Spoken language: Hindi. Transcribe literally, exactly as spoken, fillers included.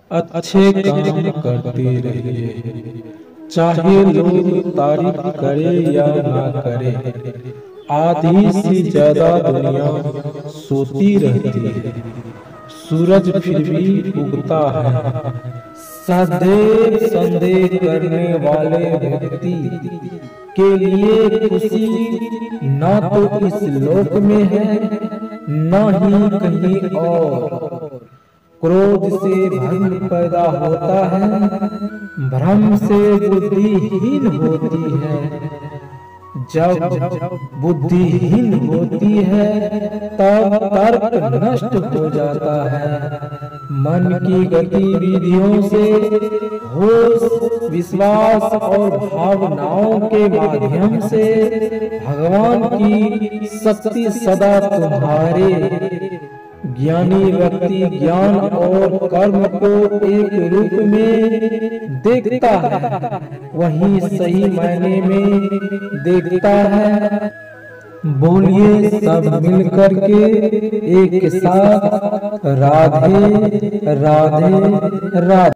अच्छे काम करते रहिए, चाहे लोग तारीफ करे या ना करे। आधी से ज्यादा दुनिया सोती रहती है, सूरज फिर भी उगता है। सदैव संदेह करने वाले व्यक्ति के लिए खुशी ना तो इस लोक में है, ना ही कहीं और। क्रोध से भ्रम पैदा होता है, भ्रम से बुद्धिहीन होती है। जब बुद्धिहीन होती है तब तर्क नष्ट हो जाता है। मन की गतिविधियों से होश, विश्वास और भावनाओं के माध्यम से भगवान की शक्ति सदा तुम्हारे। ज्ञानी व्यक्ति ज्ञान और कर्म को एक रूप में देखता है, वही सही मायने में देखता है। बोलिए सब मिलकर के एक साथ, राधे राधे राधे।